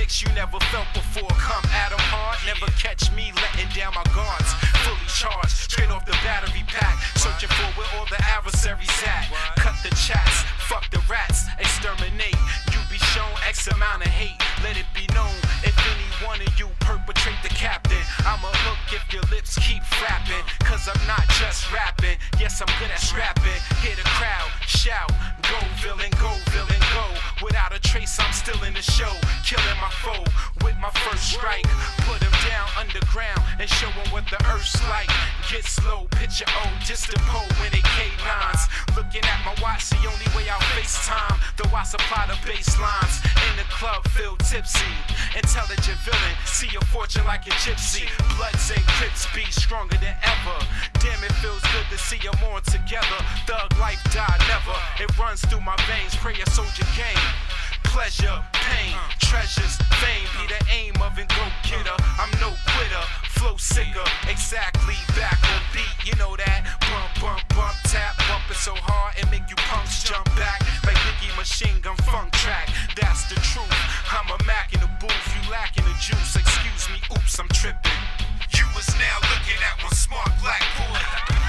kicks you never felt before. Come at 'em hard, never catch me letting down my guards. Fully charged, straight off the battery pack, searching for where all the adversaries at. Cut the chats, fuck the rats, exterminate. You be shown X amount of hate. Let it be known if any one of you perpetrate the captain, I'm a hook if your lips keep flapping. Cause I'm not just rapping, yes I'm good at scrapping. Hear the crowd shout, go villain, go villain, go. Without a trace I'm still in the show, killing my foe with my first strike. Put him down underground and show him what the earth's like. Get slow, picture O, just a pole when they K9s. Looking at my watch, the only way I'll FaceTime. Though I supply the bass lines. In the club, feel tipsy. Intelligent villain, see your fortune like a gypsy. Bloods and Crips be stronger than ever. Damn, it feels good to see them all together. Thug life die never. It runs through my veins, pray a soldier game. Pleasure, pain, treasures, fame be the aim of a go-getter. I'm no quitter, flow sicker, exactly back on beat. You know that bump, bump, bump, tap, bump it so hard and make you punks jump back like Biggie Machine Gun Funk track. That's the truth. I'm a Mac in the booth, you lacking the juice. Excuse me, oops, I'm tripping. You was now looking at one smart black boy.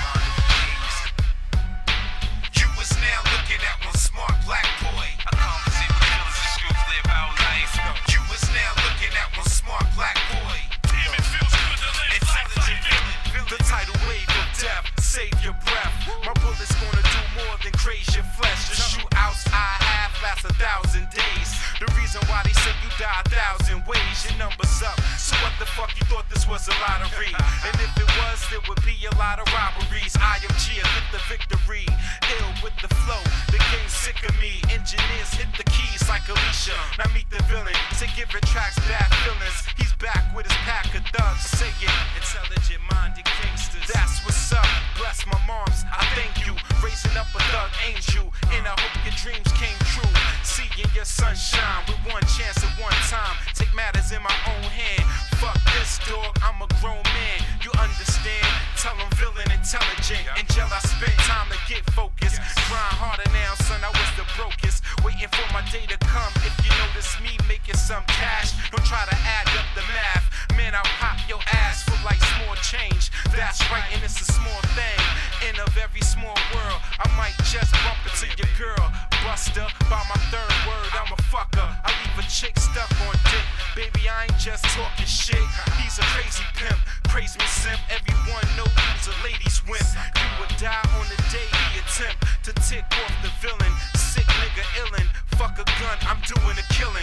You was now looking at one smart black boy. I conversate with killers and screws, live our life. You was now looking at one smart black boy. Damn, it feels good to live. Intelligent villain. The tidal wave of death, save your breath. My bullet's gonna do more than graze your flesh. The shootouts I have last 1,000 days. The reason why they say you die 1,000 ways, your number's up. So what the fuck you thought this was a lottery? And if it was, there would be a lot of robberies. IMG, I get the victory. Ill with the flow, the game's sick of me. Engineers hit the keys like Alicia. Now meet the villain, to give it tracks bad feelings. He's back with his pack of thugs, say it. Intelligent minded gangsters, that's what's up. Bless my moms, I thank you. Raising up a thug angel, and I hope your dreams came true. Seeing your sunshine with one chance at one time. Take matters in my own hand. Fuck this dog, I'm a grown man. You understand? Tell him villain intelligent. Until I spent time to get focused. Grind harder now, son, I was the brokest. Waiting for my day to come. If you notice me making some cash, don't try to add up the math. Man, I'll pop your ass for like small change. That's right, and it's a small thing. In of every small world, I might just bump into your girl. Buster, by my third word, I'm a fucker. I leave a chick stuck on dick. Baby, I ain't just talking shit. He's a crazy pimp. Praise me, simp. Everyone knows who's a lady's wimp. You would die on the day he attempt to tick off the villain. Sick nigga illin'. Fuck a gun, I'm doing a killing.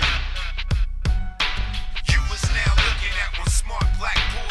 You was now looking at one smart black boy.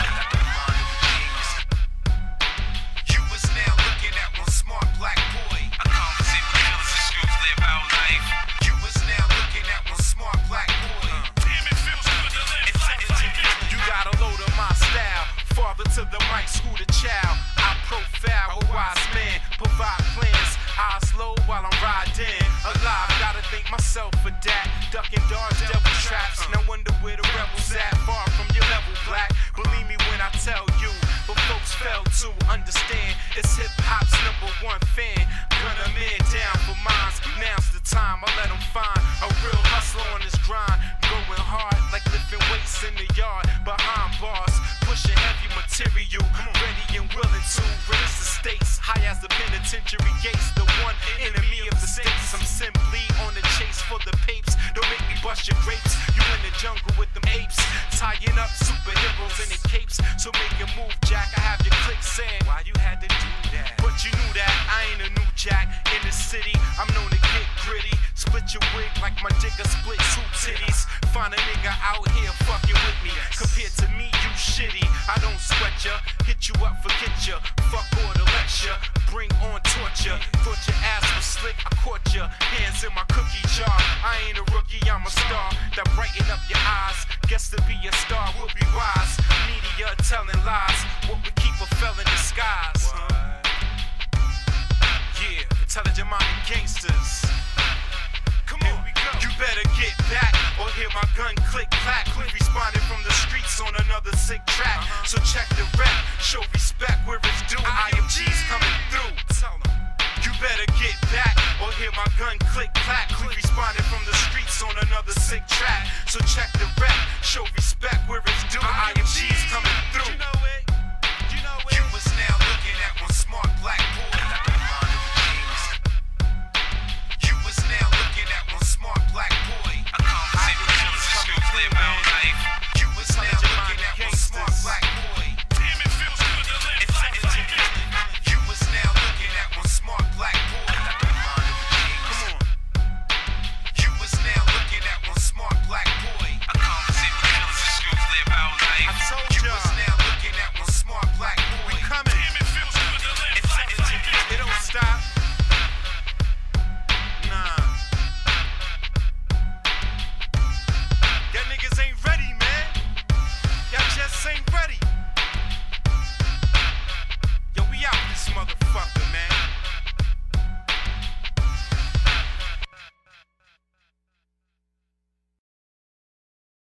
You was now looking at one smart black boy. I conversate with killers and screws, live our life. You was now looking at one smart black boy. Damn, it feels good to live. Intelligent. You got a load of my style. Father to the mic, school the child. I profile a wise man, provide plans. Eyes low while I'm riding. Alive, gotta thank myself for that. Ducking dodge devil traps. No wonder where the rebels at. Far from your level, black. Believe me when I tell you. But folks fail to understand. It's hip hop's #1 fan. Gun a man down for mines. Now's the time. I let them find a real hustler on this grind. Going hard like lifting weights in the yard. Behind bars, pushing heavy material. Ready and willing to raise the stakes. High as the penitentiary gates. The one enemy of the states. I'm simply on the chase for the papes. Don't make me bust your grapes. You in the jungle with them apes. Tying up superheroes in their capes. So make a move, Jack. I have your click saying why you had to do that. But you knew that I ain't a new Jack. In the city, I'm known to get gritty. Split your wig like my dick a split two titties. Find a nigga out here fucking with me. Compared to me, you shitty. I don't sweat ya. Hit you up, forget ya. Fuck all the lecture. Bring on torture. Thought your ass was slick, I caught ya. Hands in my cookie jar. I ain't a rookie, I'm a star. That brighten up your eyes. Guess to be a star will be wise. Media telling lies. What would keep a fell in disguise? Yeah, intelligent minded gangsters. Come on, we go. You better get back or hear my gun click clack. We responded from the streets on another sick track. So check the rap, show respect where it's due. IMG's coming through. Tell them. You better get back or hear my gun click clack. We responded from the streets on another sick track. So check the rep, show respect where it's due. IMG's coming through.